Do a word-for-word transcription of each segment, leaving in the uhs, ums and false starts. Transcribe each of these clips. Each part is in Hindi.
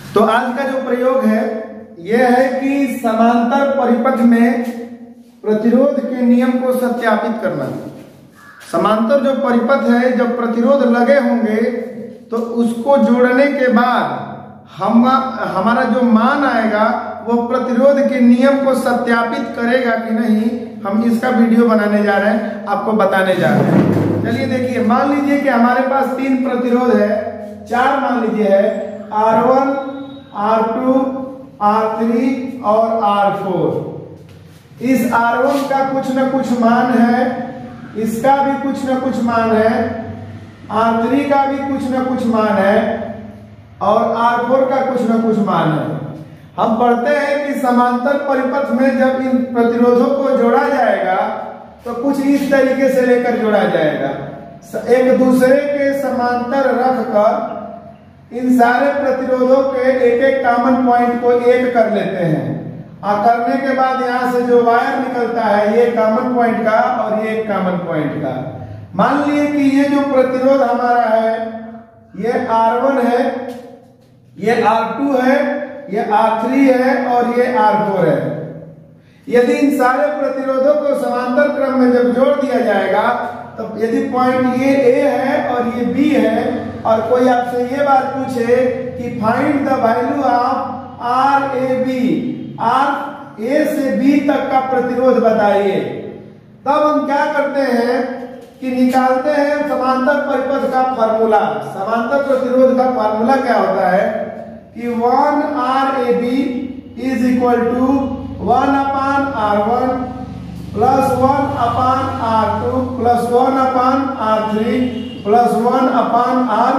तो आज का जो प्रयोग है यह है कि समांतर परिपथ में प्रतिरोध के नियम को सत्यापित करना। समांतर जो परिपथ है, जब प्रतिरोध लगे होंगे तो उसको जोड़ने के बाद हम हमारा जो मान आएगा वो प्रतिरोध के नियम को सत्यापित करेगा कि नहीं, हम इसका वीडियो बनाने जा रहे हैं, आपको बताने जा रहे हैं। चलिए देखिए, मान लीजिए कि हमारे पास तीन प्रतिरोध है, चार मान लीजिए है, R one, R two, R three और आर फोर। इस आर वन का कुछ न कुछ मान है, इसका भी कुछ न कुछ मान है, आर थ्री का भी कुछ न कुछ मान है और आर फोर का कुछ न कुछ मान है। हम पढ़ते हैं कि समांतर परिपथ में जब इन प्रतिरोधों को जोड़ा जाएगा तो कुछ इस तरीके से लेकर जोड़ा जाएगा, एक दूसरे के समांतर रखकर इन सारे प्रतिरोधों के एक एक कॉमन पॉइंट को एक कर लेते हैं और करने के बाद यहाँ से जो वायर निकलता है ये कॉमन पॉइंट का और ये एक कॉमन पॉइंट का। मान लिए कि ये जो प्रतिरोध हमारा है ये आर वन है, ये आर टू है, ये आर थ्री है और ये आर फोर है। यदि इन सारे प्रतिरोधों को समांतर क्रम में जब जोड़ दिया जाएगा तो यदि पॉइंट ये ए है और ये बी है और कोई आपसे ये बात पूछे कि find the value of R A B, R A से बी तक का प्रतिरोध बताइए, तब हम क्या करते हैं कि निकालते हैं समांतर परिपथ का फार्मूला। समांतर प्रतिरोध का फार्मूला क्या होता है कि one R A B is equal to one upon R one plus one upon R two plus one upon R three plus one upon R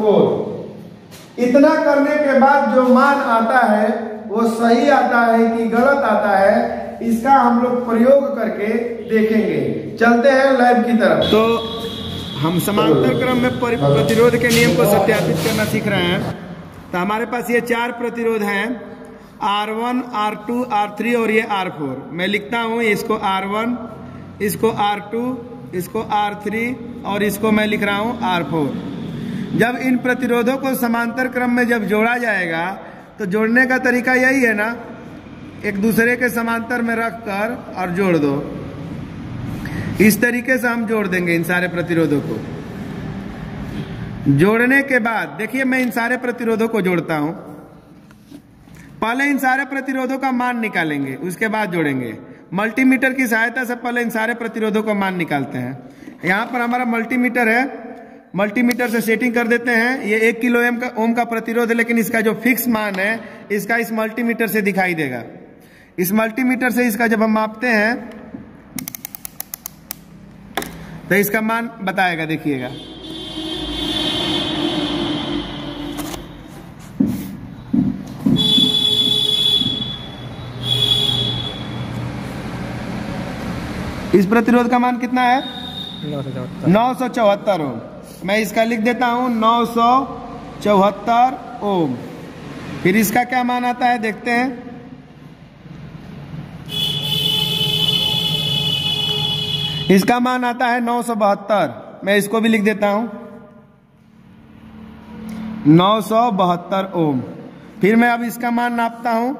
four. इतना करने के बाद जो मान आता है वो सही आता है कि गलत आता है, इसका हम लोग प्रयोग करके देखेंगे। चलते हैं लैब की तरफ। तो हम समांतर क्रम में प्रतिरोध के नियम को सत्यापित करना सीख रहे हैं। तो हमारे पास ये चार प्रतिरोध हैं, R one, R two, R three और ये आर फोर। मैं लिखता हूँ इसको आर वन, इसको आर टू, इसको आर थ्री और इसको मैं लिख रहा हूँ आर फोर। जब इन प्रतिरोधों को समांतर क्रम में जब जोड़ा जाएगा तो जोड़ने का तरीका यही है ना, एक दूसरे के समांतर में रख कर और जोड़ दो। इस तरीके से हम जोड़ देंगे इन सारे प्रतिरोधों को। जोड़ने के बाद देखिए मैं इन सारे प्रतिरोधों को जोड़ता हूं। पहले इन सारे प्रतिरोधों का मान निकालेंगे, उसके बाद जोड़ेंगे। मल्टीमीटर की सहायता से पहले इन सारे प्रतिरोधों का मान निकालते हैं। यहां पर हमारा मल्टीमीटर है, मल्टीमीटर से सेटिंग कर देते हैं। ये एक किलो ओम का ओम का प्रतिरोध है, लेकिन इसका जो फिक्स मान है इसका इस मल्टीमीटर से दिखाई देगा। इस मल्टीमीटर से इसका जब हम मापते हैं तो इसका मान बताएगा, देखिएगा। इस प्रतिरोध का मान कितना है? नौ सौ चौहत्तर ओम। मैं इसका लिख देता हूं नौ सौ चौहत्तर ओम। फिर इसका क्या मान आता है देखते हैं। इसका मान आता है नौ सौ बहत्तर। मैं इसको भी लिख देता हूं नौ सौ बहत्तर ओम। फिर मैं अब इसका मान नापता हूं।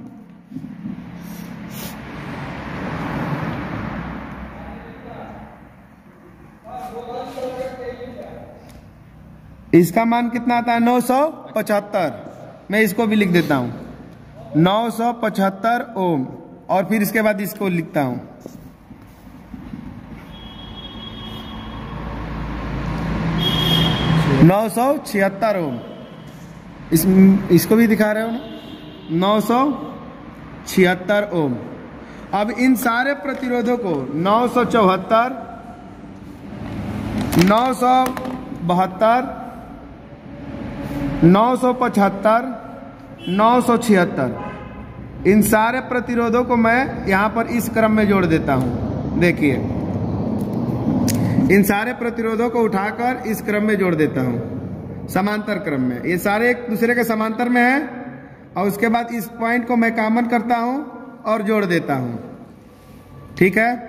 इसका मान कितना आता है? नौ सौ पचहत्तर। मैं इसको भी लिख देता हूं नौ सौ पचहत्तर ओम। और फिर इसके बाद इसको लिखता हूं नौ सौ छिहत्तर ओम। इस इसको भी दिखा रहे हो ना, नौ सौ छिहत्तर ओम। अब इन सारे प्रतिरोधों को नौ सौ चौहत्तर, नौ सौ बहत्तर, नौ सौ पचहत्तर, नौ सौ छिहत्तर, इन सारे प्रतिरोधों को मैं यहां पर इस क्रम में जोड़ देता हूं। देखिए इन सारे प्रतिरोधों को उठाकर इस क्रम में जोड़ देता हूं, समांतर क्रम में। ये सारे एक दूसरे के समांतर में हैं और उसके बाद इस पॉइंट को मैं कॉमन करता हूं और जोड़ देता हूं। ठीक है,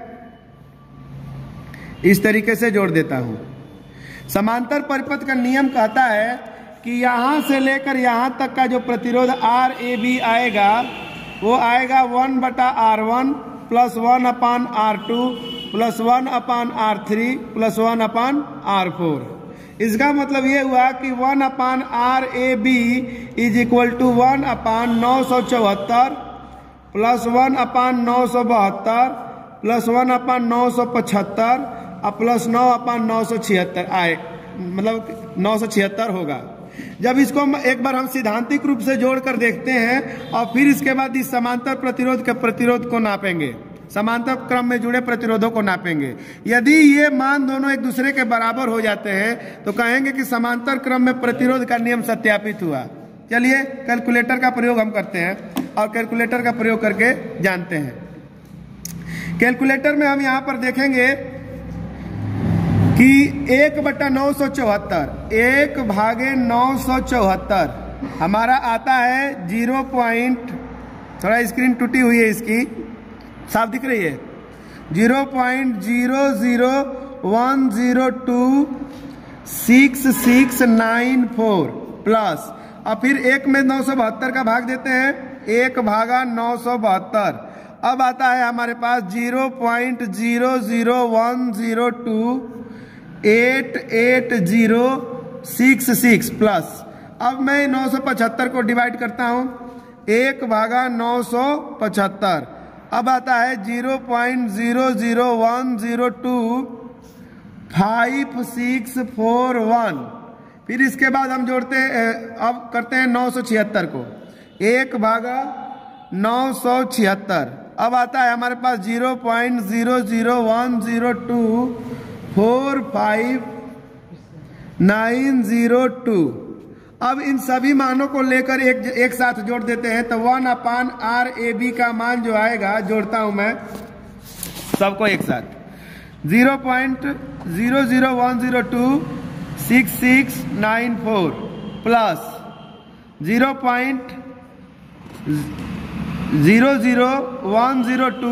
इस तरीके से जोड़ देता हूं। समांतर परिपथ का नियम कहता है कि यहाँ से लेकर यहाँ तक का जो प्रतिरोध आर ए बी आएगा वो आएगा वन बटा R one plus one upon R two plus one upon R three plus one upon R four. इसका मतलब ये हुआ कि one upon R A B is equal to one upon नौ सौ चौहत्तर प्लस वन अपान नौ सौ बहत्तर प्लस वन अपान नौ सौ पचहत्तर और प्लस नौ अपान नौ सौ छिहत्तर आए, मतलब नौ सौ छिहत्तर होगा। जब इसको एक बार हम सिद्धांतिक रूप से जोड़कर देखते हैं और फिर इसके बाद इस समांतर प्रतिरोध के प्रतिरोध को नापेंगे, समांतर क्रम में जुड़े प्रतिरोधों को नापेंगे। यदि ये मान दोनों एक दूसरे के बराबर हो जाते हैं तो कहेंगे कि समांतर क्रम में प्रतिरोध का नियम सत्यापित हुआ। चलिए कैलकुलेटर का प्रयोग हम करते हैं और कैलकुलेटर का प्रयोग करके जानते हैं। कैलकुलेटर में हम यहाँ पर देखेंगे कि एक बटा नौ सौ चौहत्तर एक भागे नौ सौ चौहत्तर हमारा आता है जीरो पॉइंट, थोड़ा स्क्रीन टूटी हुई है इसकी, साफ दिख रही है, zero point zero zero one zero two six six nine four plus, और फिर एक में नौ सौ बहत्तर का भाग देते हैं, एक भागा नौ सौ बहत्तर। अब आता है हमारे पास zero point zero zero one zero two eight eight zero six six plus, अब मैं नौ सौ पचहत्तर को डिवाइड करता हूं, एक भागा नौ सौ पचहत्तर। अब आता है zero point zero zero one zero two five six four one. फिर इसके बाद हम जोड़ते हैं, अब करते हैं नौ सौ छिहत्तर को, एक भागा नौ सौ छिहत्तर। अब आता है हमारे पास zero point zero zero one zero two four five nine zero two. अब इन सभी मानों को लेकर एक एक साथ जोड़ देते हैं तो one upon R A B का मान जो आएगा, जोड़ता हूं मैं सबको एक साथ, zero point zero zero one zero two six six nine four plus zero point zero zero one zero two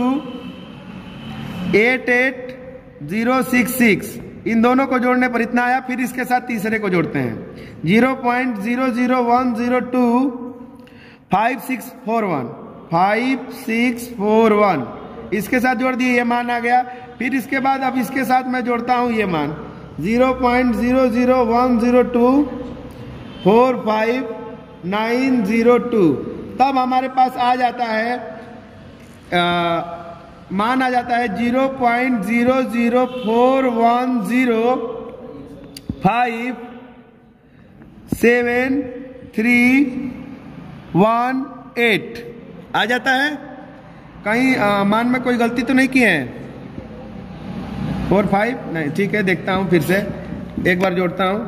eight eight zero six six. इन दोनों को जोड़ने पर इतना आया। फिर इसके साथ तीसरे को जोड़ते हैं, zero point zero zero one zero two five six four one five six four one, इसके साथ जोड़ दिए, ये मान आ गया। फिर इसके बाद अब इसके साथ मैं जोड़ता हूं ये मान, zero point zero zero one zero two four five nine zero two. तब हमारे पास आ जाता है आ, मान आ जाता है zero point zero zero four one zero five seven three one eight आ जाता है। कहीं आ, मान में कोई गलती तो नहीं की है? फोर फाइव नहीं, ठीक है, देखता हूं फिर से, एक बार जोड़ता हूं,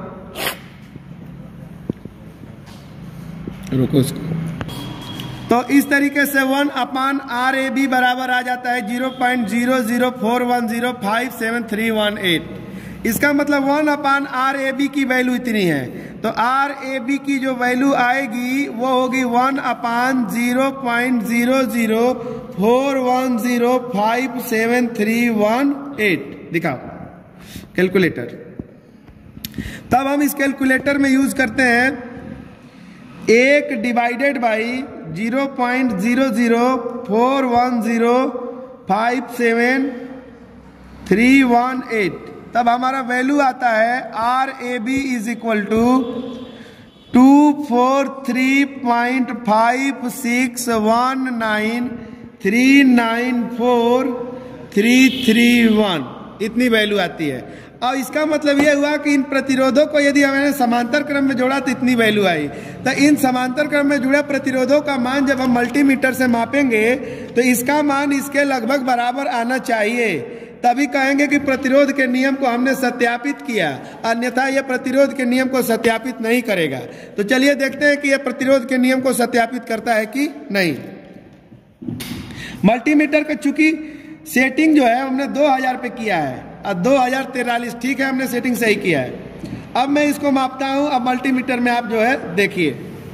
रुको इसको। तो इस तरीके से one upon R A B बराबर आ जाता है zero point zero zero four one zero five seven three one eight. इसका मतलब one upon R A B की वैल्यू इतनी है, तो आर ए बी की जो वैल्यू आएगी वो होगी one upon zero point zero zero four one zero five seven three one eight. दिखाओ कैलकुलेटर। तब हम इस कैलकुलेटर में यूज करते हैं एक divided by zero point zero zero four one zero five seven three one eight. तब हमारा वैल्यू आता है R A B is equal to two four three point five six one nine three nine four three three one, इतनी वैल्यू आती है। और इसका मतलब यह हुआ कि इन प्रतिरोधों को यदि हमने समांतर क्रम में जोड़ा तो इतनी वैल्यू आई। तो इन समांतर क्रम में जुड़े प्रतिरोधों का मान जब हम मल्टीमीटर से मापेंगे तो इसका मान इसके लगभग बराबर आना चाहिए, तभी कहेंगे कि प्रतिरोध के नियम को हमने सत्यापित किया, अन्यथा यह प्रतिरोध के नियम को सत्यापित नहीं करेगा। तो चलिए देखते हैं कि यह प्रतिरोध के नियम को सत्यापित करता है कि नहीं। मल्टीमीटर का चूंकि सेटिंग जो है हमने दो हजार पे किया है और दो हजार तेरालीस, ठीक है, हमने सेटिंग सही किया है। अब मैं इसको मापता हूं। अब मल्टीमीटर में आप जो है देखिए,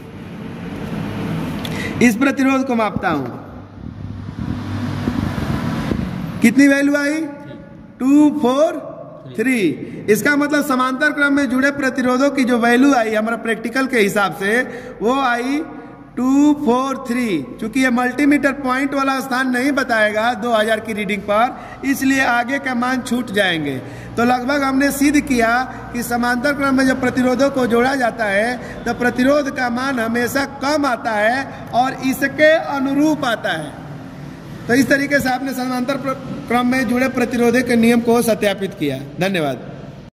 इस प्रतिरोध को मापता हूं, कितनी वैल्यू आई? Two four three. इसका मतलब समांतर क्रम में जुड़े प्रतिरोधों की जो वैल्यू आई हमारा प्रैक्टिकल के हिसाब से वो आई टू फोर थ्री। चूंकि ये मल्टीमीटर पॉइंट वाला स्थान नहीं बताएगा दो हज़ार की रीडिंग पर, इसलिए आगे का मान छूट जाएंगे। तो लगभग हमने सिद्ध किया कि समांतर क्रम में जब प्रतिरोधों को जोड़ा जाता है तो प्रतिरोध का मान हमेशा कम आता है और इसके अनुरूप आता है। तो इस तरीके से आपने समांतर क्रम में जुड़े प्रतिरोधों के नियम को सत्यापित किया। धन्यवाद।